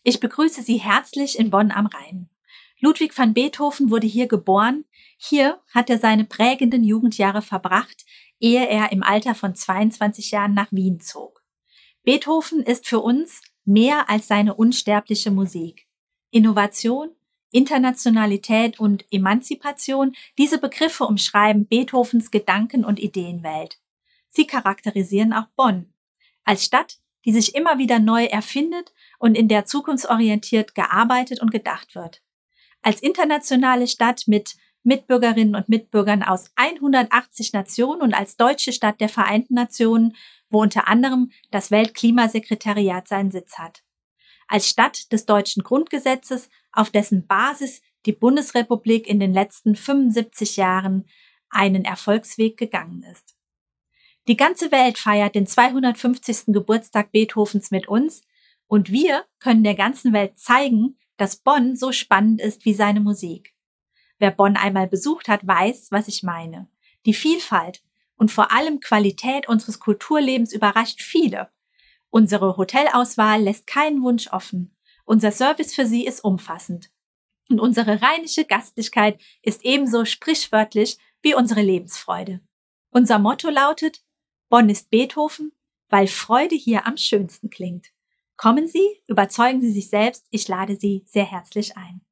Ich begrüße Sie herzlich in Bonn am Rhein. Ludwig van Beethoven wurde hier geboren. Hier hat er seine prägenden Jugendjahre verbracht, ehe er im Alter von 22 Jahren nach Wien zog. Beethoven ist für uns mehr als seine unsterbliche Musik. Innovation, Internationalität und Emanzipation, diese Begriffe umschreiben Beethovens Gedanken- und Ideenwelt. Sie charakterisieren auch Bonn als Stadt, die sich immer wieder neu erfindet und in der zukunftsorientiert gearbeitet und gedacht wird. Als internationale Stadt mit Mitbürgerinnen und Mitbürgern aus 180 Nationen und als deutsche Stadt der Vereinten Nationen, wo unter anderem das Weltklimasekretariat seinen Sitz hat. Als Stadt des deutschen Grundgesetzes, auf dessen Basis die Bundesrepublik in den letzten 75 Jahren einen Erfolgsweg gegangen ist. Die ganze Welt feiert den 250. Geburtstag Beethovens mit uns und wir können der ganzen Welt zeigen, dass Bonn so spannend ist wie seine Musik. Wer Bonn einmal besucht hat, weiß, was ich meine. Die Vielfalt und vor allem Qualität unseres Kulturlebens überrascht viele. Unsere Hotelauswahl lässt keinen Wunsch offen. Unser Service für Sie ist umfassend. Und unsere rheinische Gastlichkeit ist ebenso sprichwörtlich wie unsere Lebensfreude. Unser Motto lautet: Bonn ist Beethoven, weil Freude hier am schönsten klingt. Kommen Sie, überzeugen Sie sich selbst, ich lade Sie sehr herzlich ein.